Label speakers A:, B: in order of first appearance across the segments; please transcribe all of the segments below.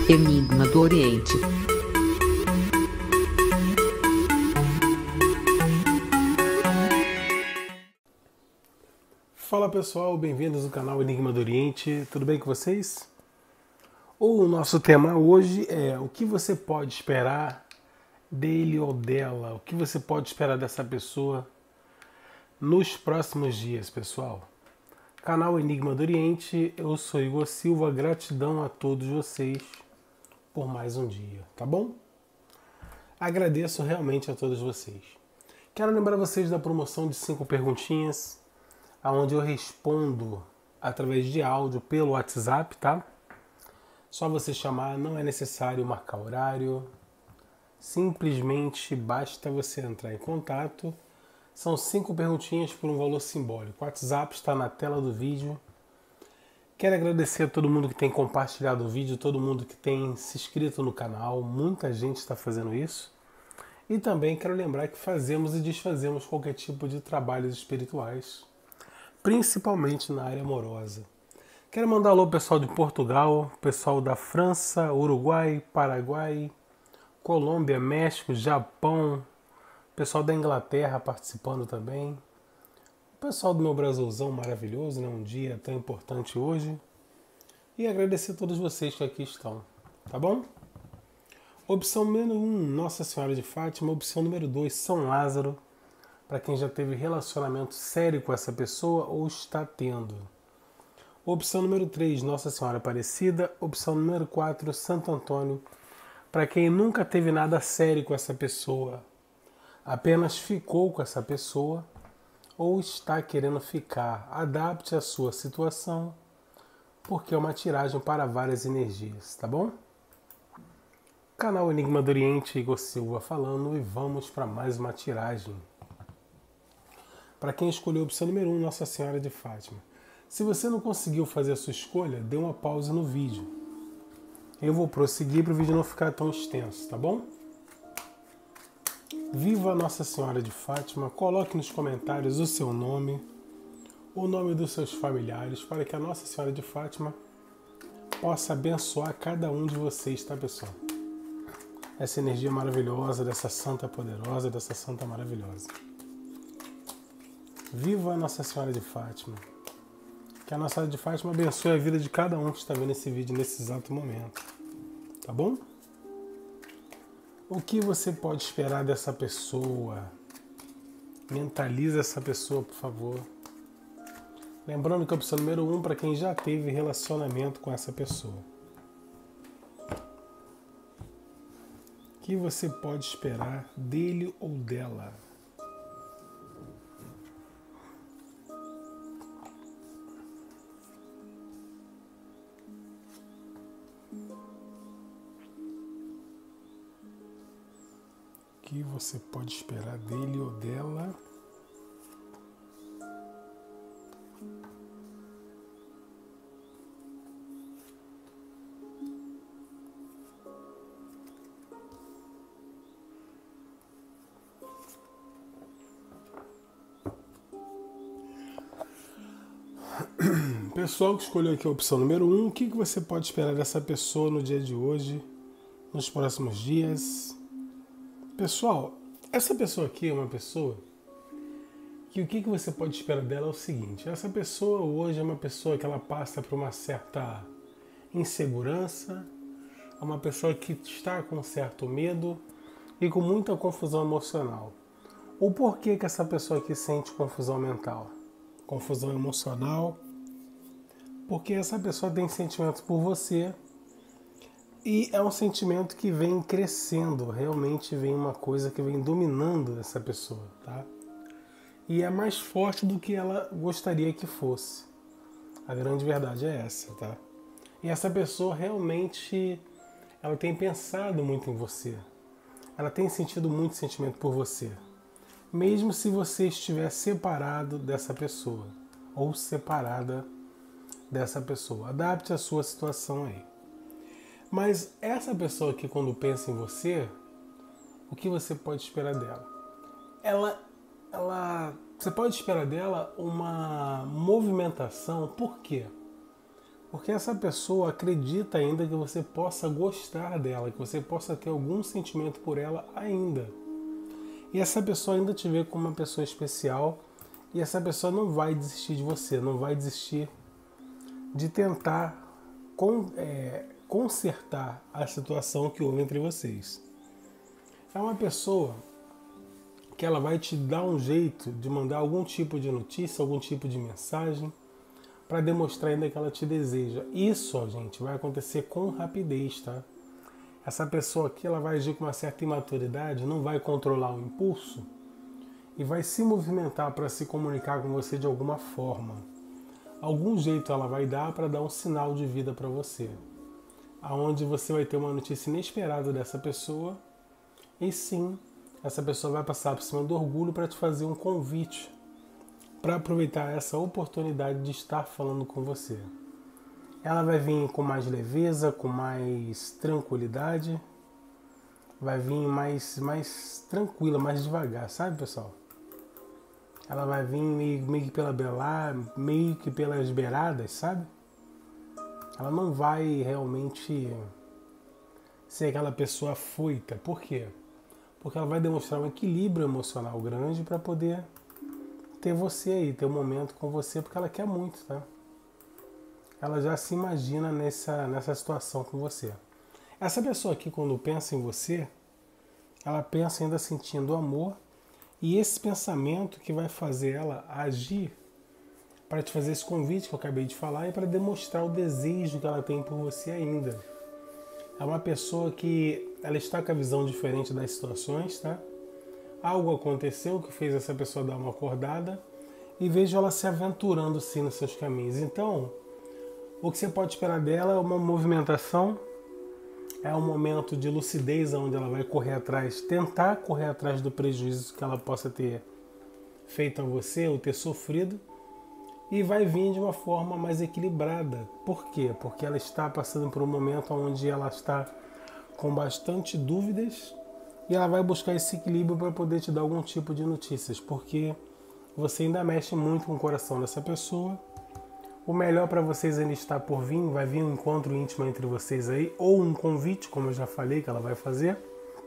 A: Enigma do Oriente.
B: Fala pessoal, bem-vindos ao canal Enigma do Oriente, tudo bem com vocês? O nosso tema hoje é o que você pode esperar dele ou dela, o que você pode esperar dessa pessoa nos próximos dias, pessoal. Canal Enigma do Oriente, eu sou Igor Silva, gratidão a todos vocês por mais um dia, tá bom? Agradeço realmente a todos vocês. Quero lembrar vocês da promoção de 5 perguntinhas, onde eu respondo através de áudio pelo WhatsApp, tá? Só você chamar, não é necessário marcar horário, simplesmente basta você entrar em contato. São 5 perguntinhas por um valor simbólico. O WhatsApp está na tela do vídeo. Quero agradecer a todo mundo que tem compartilhado o vídeo, todo mundo que tem se inscrito no canal, muita gente está fazendo isso. E também quero lembrar que fazemos e desfazemos qualquer tipo de trabalhos espirituais, principalmente na área amorosa. Quero mandar alô pessoal de Portugal, pessoal da França, Uruguai, Paraguai, Colômbia, México, Japão, pessoal da Inglaterra participando também. O pessoal do meu Brasilzão maravilhoso, né? Um dia tão importante hoje. E agradecer a todos vocês que aqui estão, tá bom? Opção número 1, Nossa Senhora de Fátima. Opção número 2, São Lázaro, para quem já teve relacionamento sério com essa pessoa ou está tendo. Opção número 3, Nossa Senhora Aparecida. Opção número 4, Santo Antônio, para quem nunca teve nada sério com essa pessoa, apenas ficou com essa pessoa ou está querendo ficar. Adapte a sua situação, porque é uma tiragem para várias energias, tá bom? Canal Enigma do Oriente, Igor Silva falando, e vamos para mais uma tiragem. Para quem escolheu a opção número 1, Nossa Senhora de Fátima. Se você não conseguiu fazer a sua escolha, dê uma pausa no vídeo. Eu vou prosseguir para o vídeo não ficar tão extenso, tá bom? Viva Nossa Senhora de Fátima, coloque nos comentários o seu nome, o nome dos seus familiares, para que a Nossa Senhora de Fátima possa abençoar cada um de vocês, tá pessoal? Essa energia maravilhosa, dessa santa poderosa, dessa santa maravilhosa. Viva Nossa Senhora de Fátima. Que a Nossa Senhora de Fátima abençoe a vida de cada um que está vendo esse vídeo nesse exato momento. Tá bom? O que você pode esperar dessa pessoa? Mentaliza essa pessoa, por favor. Lembrando que a opção número 1 para quem já teve relacionamento com essa pessoa. O que você pode esperar dele ou dela? O que você pode esperar dele ou dela? Pessoal que escolheu aqui a opção número 1, o que você pode esperar dessa pessoa no dia de hoje, nos próximos dias? Pessoal, essa pessoa aqui é uma pessoa que o que você pode esperar dela é o seguinte: essa pessoa hoje é uma pessoa que ela passa por uma certa insegurança, é uma pessoa que está com certo medo e com muita confusão emocional. O porquê que essa pessoa aqui sente confusão mental, confusão emocional? Porque essa pessoa tem sentimentos por você e é um sentimento que vem crescendo, realmente vem uma coisa que vem dominando essa pessoa, tá? E é mais forte do que ela gostaria que fosse. A grande verdade é essa, tá? E essa pessoa realmente, ela tem pensado muito em você. Ela tem sentido muito sentimento por você. Mesmo se você estiver separado dessa pessoa ou separada dessa pessoa. Adapte a sua situação aí. Mas essa pessoa aqui, quando pensa em você, o que você pode esperar dela? Você pode esperar dela uma movimentação. Por quê? Porque essa pessoa acredita ainda que você possa gostar dela, que você possa ter algum sentimento por ela ainda. E essa pessoa ainda te vê como uma pessoa especial, e essa pessoa não vai desistir de você, não vai desistir de tentar consertar a situação que houve entre vocês. É uma pessoa que ela vai te dar um jeito de mandar algum tipo de notícia, algum tipo de mensagem, para demonstrar ainda que ela te deseja. Isso, gente, vai acontecer com rapidez, tá? Essa pessoa aqui, ela vai agir com uma certa imaturidade, não vai controlar o impulso e vai se movimentar para se comunicar com você de alguma forma. Algum jeito ela vai dar para dar um sinal de vida para você, aonde você vai ter uma notícia inesperada dessa pessoa e sim, essa pessoa vai passar por cima do orgulho para te fazer um convite para aproveitar essa oportunidade de estar falando com você. Ela vai vir com mais leveza, com mais tranquilidade, vai vir mais tranquila, mais devagar, sabe, pessoal? Ela vai vir meio que pela meio que pelas beiradas, sabe? Ela não vai realmente ser aquela pessoa afoita. Por quê? Porque ela vai demonstrar um equilíbrio emocional grande para poder ter você aí, ter um momento com você, porque ela quer muito, tá? Ela já se imagina nessa situação com você. Essa pessoa aqui, quando pensa em você, ela pensa ainda sentindo amor, e esse pensamento que vai fazer ela agir para te fazer esse convite que eu acabei de falar e para demonstrar o desejo que ela tem por você ainda. É uma pessoa que ela está com a visão diferente das situações, tá? Algo aconteceu que fez essa pessoa dar uma acordada e vejo ela se aventurando sim nos seus caminhos. Então, o que você pode esperar dela é uma movimentação, é um momento de lucidez onde ela vai correr atrás, tentar correr atrás do prejuízo que ela possa ter feito a você ou ter sofrido, e vai vir de uma forma mais equilibrada. Por quê? Porque ela está passando por um momento onde ela está com bastante dúvidas e ela vai buscar esse equilíbrio para poder te dar algum tipo de notícias, porque você ainda mexe muito com o coração dessa pessoa. O melhor para vocês ainda está por vir, vai vir um encontro íntimo entre vocês aí, ou um convite, como eu já falei, que ela vai fazer.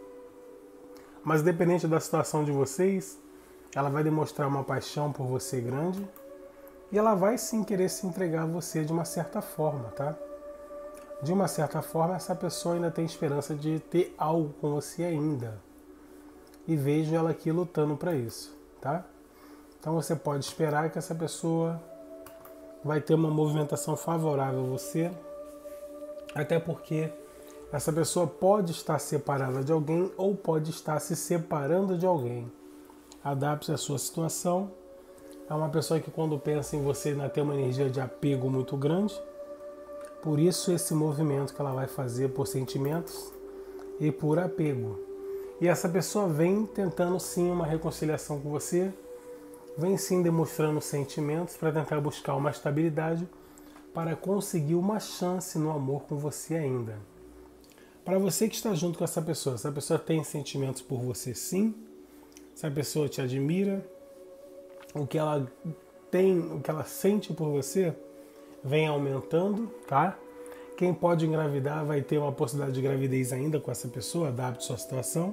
B: Mas dependente da situação de vocês, ela vai demonstrar uma paixão por você grande e ela vai sim querer se entregar a você de uma certa forma, tá? De uma certa forma, essa pessoa ainda tem esperança de ter algo com você ainda. E vejo ela aqui lutando para isso, tá? Então você pode esperar que essa pessoa vai ter uma movimentação favorável a você, até porque essa pessoa pode estar separada de alguém ou pode estar se separando de alguém. Adapte-se à sua situação. É uma pessoa que quando pensa em você ainda tem uma energia de apego muito grande. Por isso esse movimento que ela vai fazer por sentimentos e por apego. E essa pessoa vem tentando sim uma reconciliação com você, vem sim demonstrando sentimentos para tentar buscar uma estabilidade para conseguir uma chance no amor com você ainda. Para você que está junto com essa pessoa tem sentimentos por você sim, essa pessoa te admira, o que ela tem, o que ela sente por você vem aumentando, tá? Quem pode engravidar vai ter uma possibilidade de gravidez ainda com essa pessoa, adapte sua situação.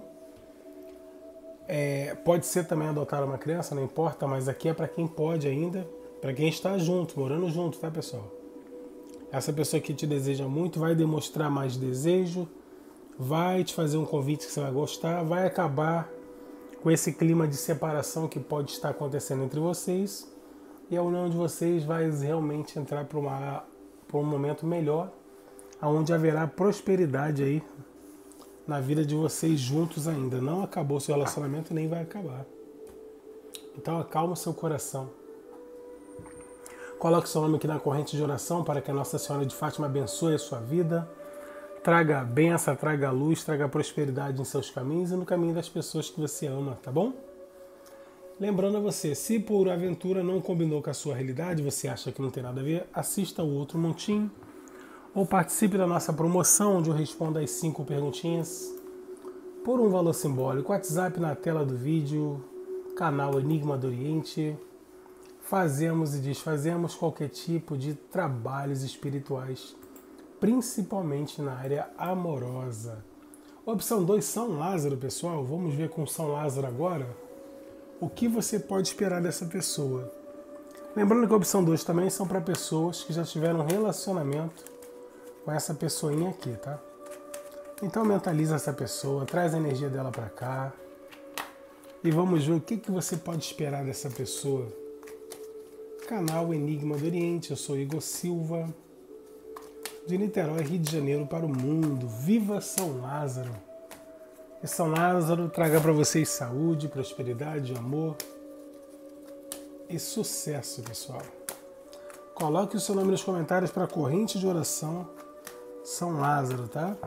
B: Pode ser também adotar uma criança, não importa, mas aqui é para quem pode ainda, para quem está junto, morando junto, tá, pessoal? Essa pessoa que te deseja muito vai demonstrar mais desejo, vai te fazer um convite que você vai gostar, vai acabar com esse clima de separação que pode estar acontecendo entre vocês, e a união de vocês vai realmente entrar para um momento melhor, onde haverá prosperidade aí na vida de vocês juntos ainda. Não acabou seu relacionamento, nem vai acabar. Então acalma o seu coração. Coloque seu nome aqui na corrente de oração para que a Nossa Senhora de Fátima abençoe a sua vida, traga a bênção, traga a luz, traga a prosperidade em seus caminhos e no caminho das pessoas que você ama, tá bom? Lembrando a você, se por aventura não combinou com a sua realidade, você acha que não tem nada a ver, assista o outro montinho ou participe da nossa promoção, onde eu respondo as 5 perguntinhas por um valor simbólico. WhatsApp na tela do vídeo, canal Enigma do Oriente, fazemos e desfazemos qualquer tipo de trabalhos espirituais, principalmente na área amorosa. Opção 2, São Lázaro, pessoal. Vamos ver com São Lázaro agora o que você pode esperar dessa pessoa. Lembrando que a opção 2 também são para pessoas que já tiveram um relacionamento com essa pessoinha aqui, tá? Então mentaliza essa pessoa, traz a energia dela para cá e vamos ver o que você pode esperar dessa pessoa. Canal Enigma do Oriente, eu sou Igor Silva, de Niterói, Rio de Janeiro, para o mundo. Viva São Lázaro! Que São Lázaro traga para vocês saúde, prosperidade, amor e sucesso, pessoal. Coloque o seu nome nos comentários para a corrente de oração São Lázaro, tá?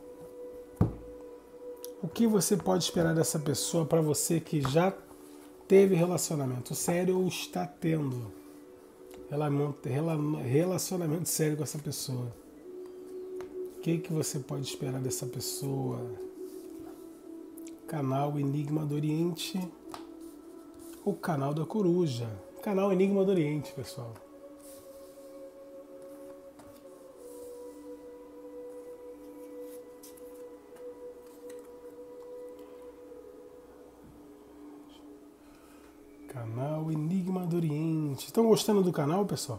B: O que você pode esperar dessa pessoa para você que já teve relacionamento sério ou está tendo relacionamento sério com essa pessoa? O que você pode esperar dessa pessoa? Canal Enigma do Oriente, o canal da Coruja. Canal Enigma do Oriente, pessoal. Canal Enigma do Oriente. Estão gostando do canal, pessoal?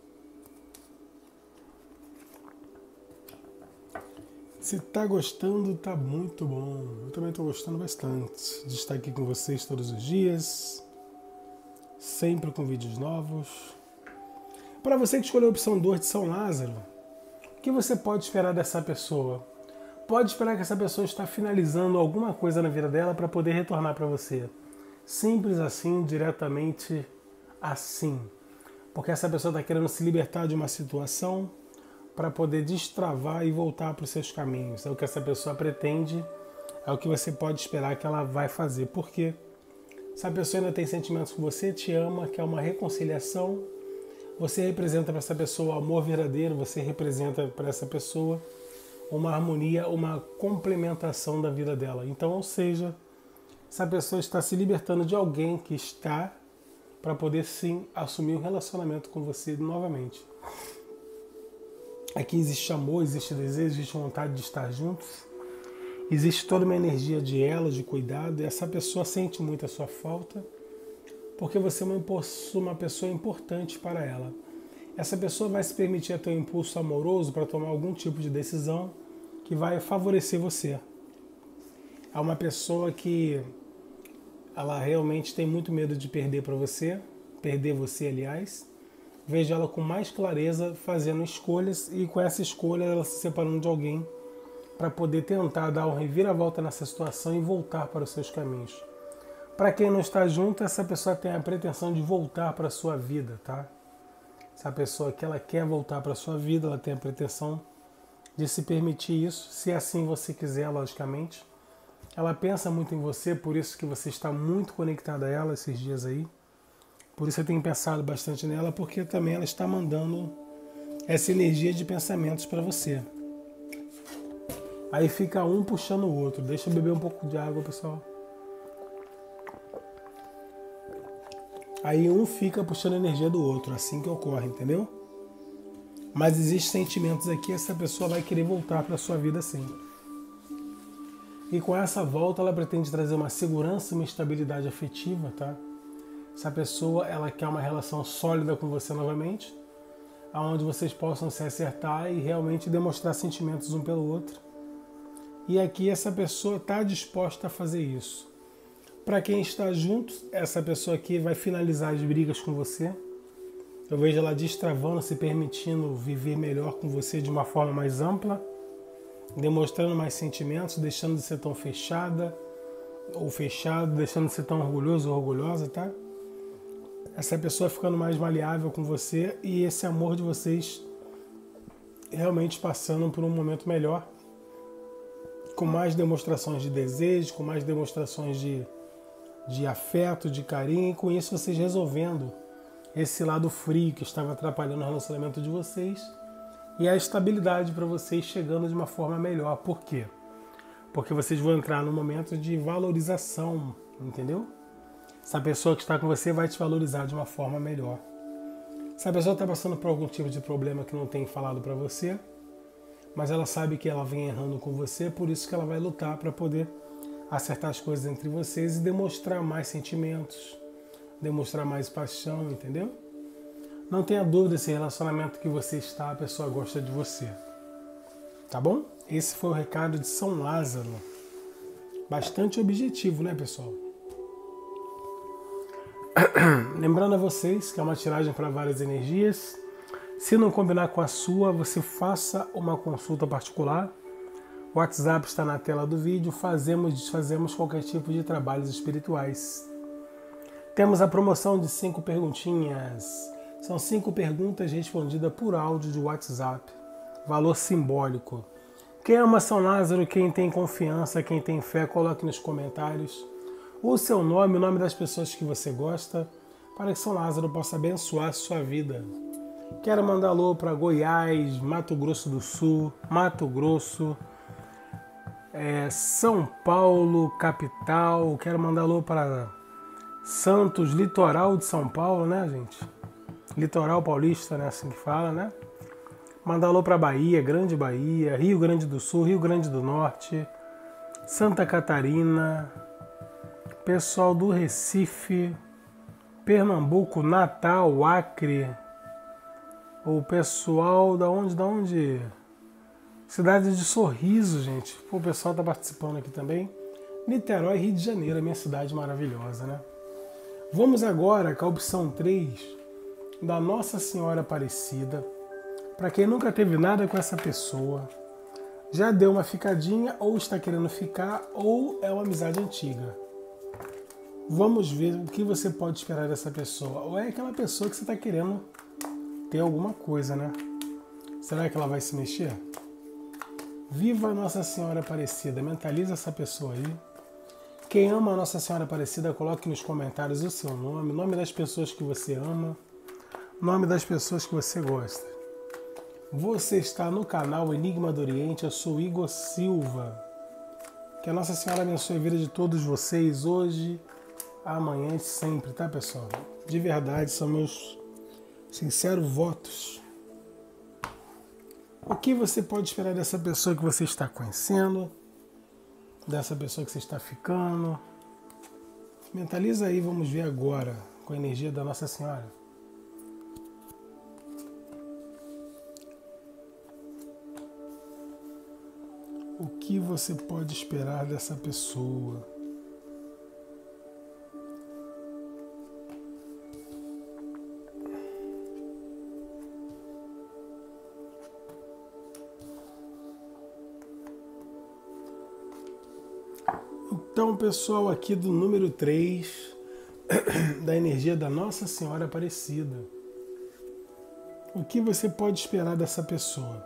B: Se tá gostando, tá muito bom. Eu também tô gostando bastante de estar aqui com vocês todos os dias, sempre com vídeos novos. Para você que escolheu a opção 2 de São Lázaro, o que você pode esperar dessa pessoa? Pode esperar que essa pessoa está finalizando alguma coisa na vida dela para poder retornar para você. Simples assim, diretamente assim. Porque essa pessoa está querendo se libertar de uma situação para poder destravar e voltar para os seus caminhos. É o que essa pessoa pretende, é o que você pode esperar que ela vai fazer. Por quê? Se a pessoa ainda tem sentimentos com você, te ama, quer uma reconciliação, você representa para essa pessoa o amor verdadeiro, você representa para essa pessoa uma harmonia, uma complementação da vida dela. Então, ou seja, essa pessoa está se libertando de alguém que está para poder sim assumir um relacionamento com você novamente. Aqui existe amor, existe desejo, existe vontade de estar juntos, existe toda uma energia de elo, de cuidado, e essa pessoa sente muito a sua falta, porque você é uma pessoa importante para ela. Essa pessoa vai se permitir ter um impulso amoroso para tomar algum tipo de decisão que vai favorecer você. É uma pessoa que ela realmente tem muito medo de perder você, aliás. Vejo ela com mais clareza fazendo escolhas e com essa escolha ela se separando de alguém para poder tentar dar uma reviravolta nessa situação e voltar para os seus caminhos. Para quem não está junto, essa pessoa tem a pretensão de voltar para a sua vida, tá? Essa pessoa que ela quer voltar para a sua vida, ela tem a pretensão de se permitir isso, se assim você quiser, logicamente. Ela pensa muito em você, por isso que você está muito conectado a ela esses dias aí. Por isso eu tenho pensado bastante nela, porque também ela está mandando essa energia de pensamentos para você. Aí fica um puxando o outro. Deixa eu beber um pouco de água, pessoal. Aí um fica puxando a energia do outro, assim que ocorre, entendeu? Mas existem sentimentos aqui, essa pessoa vai querer voltar para a sua vida sim. E com essa volta ela pretende trazer uma segurança, uma estabilidade afetiva, tá? Essa pessoa, ela quer uma relação sólida com você novamente, onde vocês possam se acertar e realmente demonstrar sentimentos um pelo outro. E aqui essa pessoa está disposta a fazer isso. Para quem está junto, essa pessoa aqui vai finalizar as brigas com você. Eu vejo ela destravando, se permitindo viver melhor com você de uma forma mais ampla, demonstrando mais sentimentos, deixando de ser tão fechada ou fechado, deixando de ser tão orgulhoso ou orgulhosa, tá? Essa pessoa ficando mais maleável com você e esse amor de vocês realmente passando por um momento melhor, com mais demonstrações de desejo, com mais demonstrações de afeto, de carinho, e com isso vocês resolvendo esse lado frio que estava atrapalhando o relacionamento de vocês e a estabilidade para vocês chegando de uma forma melhor. Por quê? Porque vocês vão entrar num momento de valorização, entendeu? Essa pessoa que está com você vai te valorizar de uma forma melhor. Se a pessoa está passando por algum tipo de problema que não tem falado para você, mas ela sabe que ela vem errando com você, por isso que ela vai lutar para poder acertar as coisas entre vocês e demonstrar mais sentimentos, demonstrar mais paixão, entendeu? Não tenha dúvida, esse relacionamento que você está, a pessoa gosta de você. Tá bom? Esse foi o recado de São Lázaro. Bastante objetivo, né, pessoal? Lembrando a vocês que é uma tiragem para várias energias. Se não combinar com a sua, você faça uma consulta particular. O WhatsApp está na tela do vídeo. Fazemos e desfazemos qualquer tipo de trabalhos espirituais. Temos a promoção de 5 perguntinhas. São 5 perguntas respondidas por áudio de WhatsApp. Valor simbólico. Quem ama São Lázaro, quem tem confiança, quem tem fé, coloque nos comentários o seu nome, o nome das pessoas que você gosta, para que São Lázaro possa abençoar a sua vida. Quero mandar alô para Goiás, Mato Grosso do Sul, Mato Grosso, São Paulo, capital. Quero mandar alô para Santos, litoral de São Paulo, né, gente? Litoral paulista, né, assim que fala, né? Mandar alô para Bahia, Grande Bahia, Rio Grande do Sul, Rio Grande do Norte, Santa Catarina, pessoal do Recife, Pernambuco, Natal, Acre, o pessoal da onde? Cidade de Sorriso, gente. Pô, o pessoal tá participando aqui também. Niterói, Rio de Janeiro, a minha cidade maravilhosa, né? Vamos agora com a opção 3 da Nossa Senhora Aparecida. Para quem nunca teve nada com essa pessoa, já deu uma ficadinha, ou está querendo ficar, ou é uma amizade antiga. Vamos ver o que você pode esperar dessa pessoa. Ou é aquela pessoa que você está querendo ter alguma coisa, né? Será que ela vai se mexer? Viva a Nossa Senhora Aparecida. Mentaliza essa pessoa aí. Quem ama a Nossa Senhora Aparecida, coloque nos comentários o seu nome, o nome das pessoas que você ama, o nome das pessoas que você gosta. Você está no canal Enigma do Oriente, eu sou Igor Silva. Que a Nossa Senhora abençoe a vida de todos vocês hoje, amanhã e sempre, tá, pessoal? De verdade, são meus sinceros votos. O que você pode esperar dessa pessoa que você está conhecendo, dessa pessoa que você está ficando? Mentaliza aí, vamos ver agora, com a energia da Nossa Senhora. O que você pode esperar dessa pessoa? Então, pessoal, aqui do número 3, da energia da Nossa Senhora Aparecida. O que você pode esperar dessa pessoa?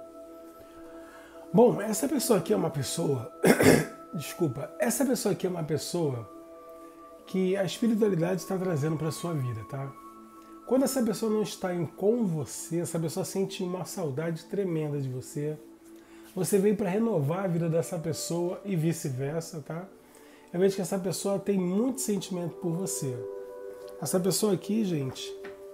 B: Bom, essa pessoa aqui é uma pessoa... Desculpa. Essa pessoa aqui é uma pessoa que a espiritualidade está trazendo para a sua vida, tá? Quando essa pessoa não está com você, essa pessoa sente uma saudade tremenda de você. Você veio para renovar a vida dessa pessoa e vice-versa, tá? Eu vejo que essa pessoa tem muito sentimento por você. Essa pessoa aqui, gente,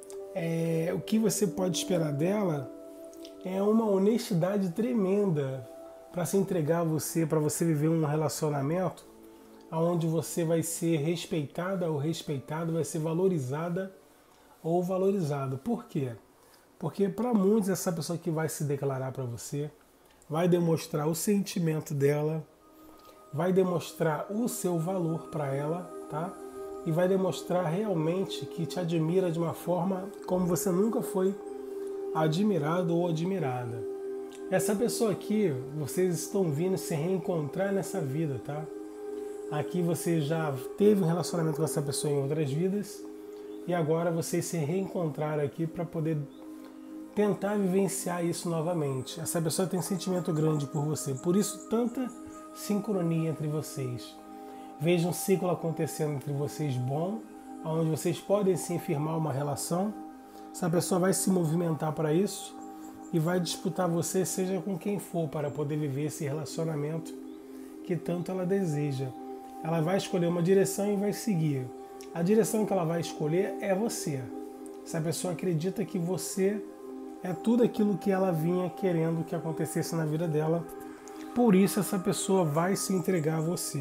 B: o que você pode esperar dela é uma honestidade tremenda para se entregar a você, para você viver um relacionamento onde você vai ser respeitada ou respeitado, vai ser valorizada ou valorizado. Por quê? Porque para muitos essa pessoa que vai se declarar para você vai demonstrar o sentimento dela, vai demonstrar o seu valor para ela, tá? E vai demonstrar realmente que te admira de uma forma como você nunca foi admirado ou admirada. Essa pessoa aqui, vocês estão vindo se reencontrar nessa vida, tá? Aqui você já teve um relacionamento com essa pessoa em outras vidas e agora vocês se reencontraram aqui para poder tentar vivenciar isso novamente. Essa pessoa tem um sentimento grande por você, por isso tanta sincronia entre vocês. Veja um ciclo acontecendo entre vocês bom, onde vocês podem sim firmar uma relação. Essa pessoa vai se movimentar para isso e vai disputar você, seja com quem for, para poder viver esse relacionamento que tanto ela deseja. Ela vai escolher uma direção e vai seguir. A direção que ela vai escolher é você. Essa pessoa acredita que você é tudo aquilo que ela vinha querendo que acontecesse na vida dela. Por isso essa pessoa vai se entregar a você.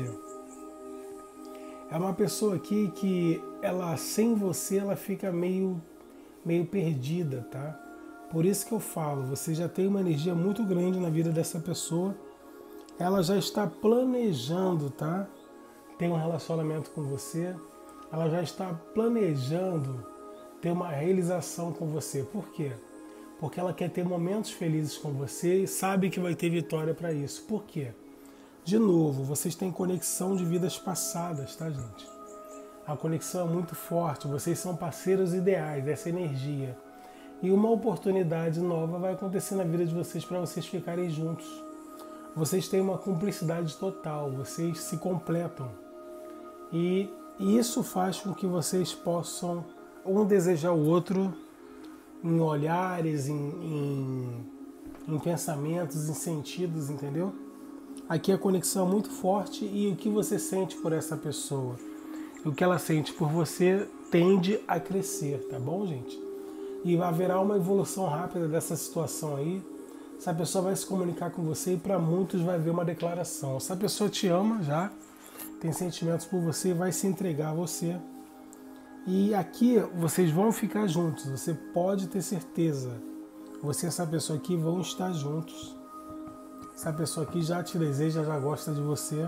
B: É uma pessoa aqui que ela sem você ela fica meio perdida, tá? Por isso que eu falo, você já tem uma energia muito grande na vida dessa pessoa. Ela já está planejando, tá? Ter um relacionamento com você. Ela já está planejando ter uma realização com você. Por quê? Porque ela quer ter momentos felizes com você e sabe que vai ter vitória para isso. Por quê? De novo, vocês têm conexão de vidas passadas, tá, gente? A conexão é muito forte, vocês são parceiros ideais dessa energia. E uma oportunidade nova vai acontecer na vida de vocês para vocês ficarem juntos. Vocês têm uma cumplicidade total, vocês se completam. E isso faz com que vocês possam um desejar o outro em olhares, em pensamentos, em sentidos, entendeu? Aqui a conexão é muito forte e o que você sente por essa pessoa, o que ela sente por você tende a crescer, tá bom, gente? E haverá uma evolução rápida dessa situação aí. Essa pessoa vai se comunicar com você e para muitos vai haver uma declaração. Essa pessoa te ama já, tem sentimentos por você e vai se entregar a você. E aqui vocês vão ficar juntos, você pode ter certeza. Você e essa pessoa aqui vão estar juntos. Essa pessoa aqui já te deseja, já gosta de você.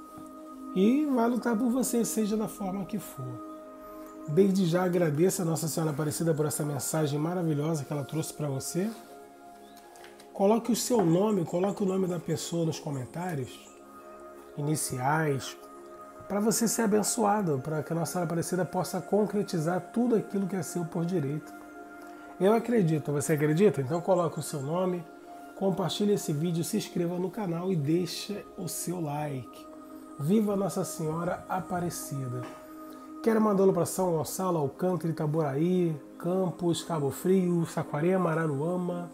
B: E vai lutar por você, seja da forma que for. Desde já agradeço a Nossa Senhora Aparecida por essa mensagem maravilhosa que ela trouxe para você. Coloque o seu nome, coloque o nome da pessoa nos comentários, iniciais, para você ser abençoado, para que a Nossa Senhora Aparecida possa concretizar tudo aquilo que é seu por direito. Eu acredito, você acredita? Então coloque o seu nome, compartilhe esse vídeo, se inscreva no canal e deixe o seu like. Viva Nossa Senhora Aparecida! Quero mandá-lo para São Gonçalo, Alcântara, Itaboraí, Campos, Cabo Frio, Saquarema, Araruama,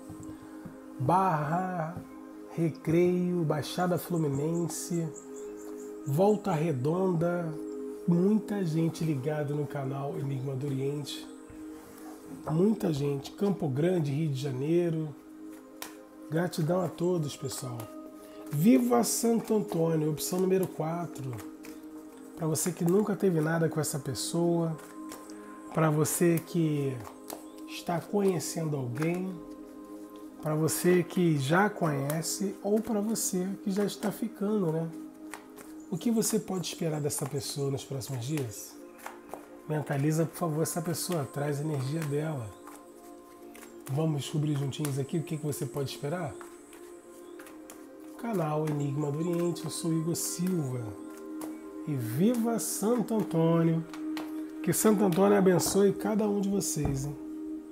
B: Barra, Recreio, Baixada Fluminense, Volta Redonda, muita gente ligada no canal Enigma do Oriente, muita gente, Campo Grande, Rio de Janeiro, gratidão a todos, pessoal. Viva Santo Antônio, opção número 4. Para você que nunca teve nada com essa pessoa, para você que está conhecendo alguém, para você que já conhece ou para você que já está ficando, né? O que você pode esperar dessa pessoa nos próximos dias? Mentaliza, por favor, essa pessoa, traz a energia dela. Vamos descobrir juntinhos aqui o que você pode esperar? Canal Enigma do Oriente, eu sou Igor Silva. E viva Santo Antônio! Que Santo Antônio abençoe cada um de vocês, hein?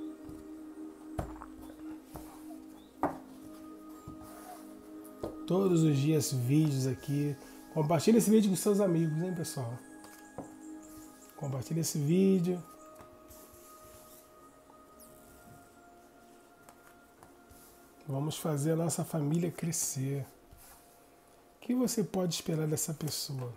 B: Todos os dias vídeos aqui. Compartilhe esse vídeo com seus amigos, hein, pessoal? Compartilhe esse vídeo. Vamos fazer a nossa família crescer. O que você pode esperar dessa pessoa?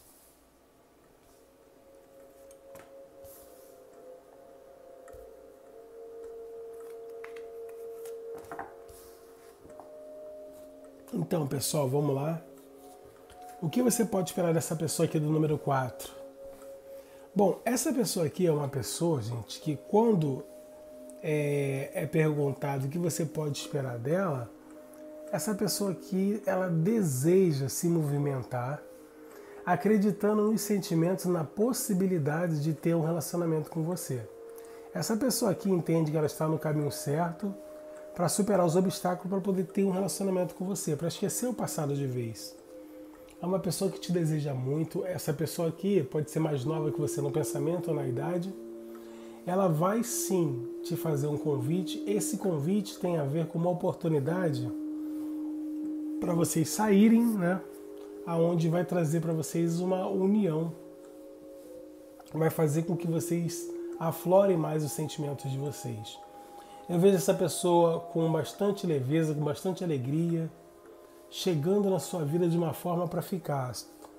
B: Então, pessoal, vamos lá. O que você pode esperar dessa pessoa aqui do número 4? Bom, essa pessoa aqui é uma pessoa, gente, que quando é perguntado o que você pode esperar dela, essa pessoa aqui, ela deseja se movimentar, acreditando nos sentimentos, na possibilidade de ter um relacionamento com você. Essa pessoa aqui entende que ela está no caminho certo para superar os obstáculos, para poder ter um relacionamento com você, para esquecer o passado de vez. É uma pessoa que te deseja muito. Essa pessoa aqui pode ser mais nova que você no pensamento ou na idade. Ela vai sim te fazer um convite. Esse convite tem a ver com uma oportunidade para vocês saírem, né? Aonde vai trazer para vocês uma união. Vai fazer com que vocês aflorem mais os sentimentos de vocês. Eu vejo essa pessoa com bastante leveza, com bastante alegria, chegando na sua vida de uma forma para ficar.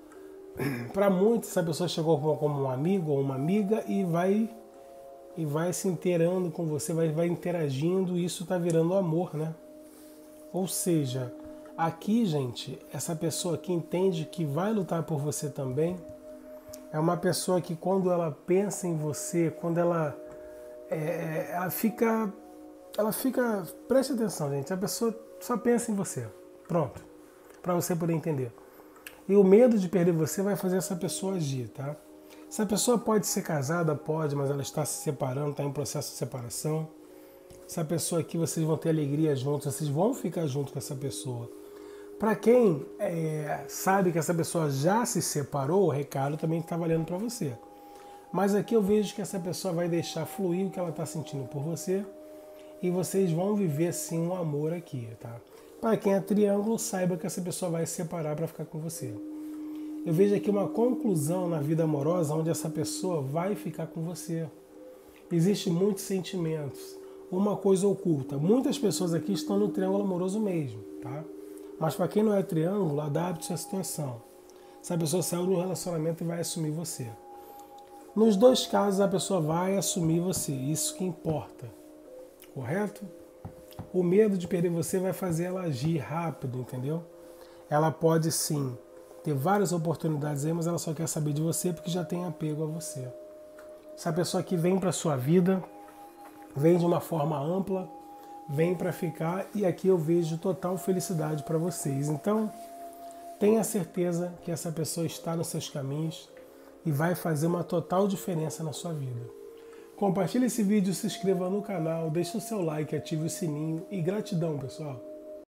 B: Para muitos, essa pessoa chegou como um amigo ou uma amiga e vai se inteirando com você, vai interagindo, e isso está virando amor, né? Ou seja, aqui, gente, essa pessoa aqui entende que vai lutar por você também. É uma pessoa que quando ela pensa em você, quando ela fica, preste atenção, gente, a pessoa só pensa em você. Pronto, para você poder entender. E o medo de perder você vai fazer essa pessoa agir, tá? Essa pessoa pode ser casada, pode, mas ela está se separando, está em processo de separação. Essa pessoa aqui, vocês vão ter alegria juntos, vocês vão ficar junto com essa pessoa. Para quem sabe que essa pessoa já se separou, o recado também está valendo para você. Mas aqui eu vejo que essa pessoa vai deixar fluir o que ela está sentindo por você e vocês vão viver sim um amor aqui, tá? Para quem é triângulo, saiba que essa pessoa vai se separar para ficar com você. Eu vejo aqui uma conclusão na vida amorosa onde essa pessoa vai ficar com você. Existem muitos sentimentos, uma coisa oculta. Muitas pessoas aqui estão no triângulo amoroso mesmo, tá? Mas para quem não é triângulo, adapte-se à situação. Essa pessoa saiu de um relacionamento e vai assumir você. Nos dois casos, a pessoa vai assumir você, isso que importa, correto? O medo de perder você vai fazer ela agir rápido, entendeu? Ela pode sim ter várias oportunidades aí, mas ela só quer saber de você porque já tem apego a você. Essa pessoa que vem para sua vida, vem de uma forma ampla, vem para ficar, e aqui eu vejo total felicidade para vocês. Então, tenha certeza que essa pessoa está nos seus caminhos e vai fazer uma total diferença na sua vida. Compartilhe esse vídeo, se inscreva no canal, deixe o seu like, ative o sininho e gratidão, pessoal.